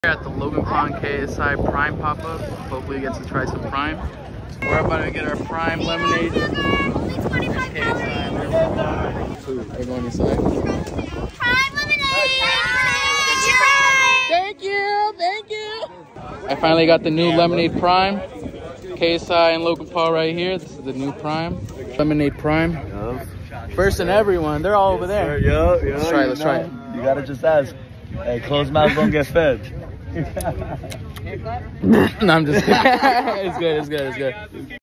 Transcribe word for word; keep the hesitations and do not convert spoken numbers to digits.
Here at the Logan K S I Prime pop-up. Hopefully we get to try some Prime. We're about to get our Prime lemonade. There's K S I, there's Prime. We're going inside. Prime lemonade! Get your Prime! Thank you, thank you! I finally got the new lemonade Prime. K S I and Logan Paul right here. This is the new Prime. Lemonade Prime. Yup. First in everyone. They're all over there. Yup, yup. Let's try it, let's try it. You gotta just ask. Hey, closed mouth don't get fed. No, I'm just kidding. It's good, it's good, it's good.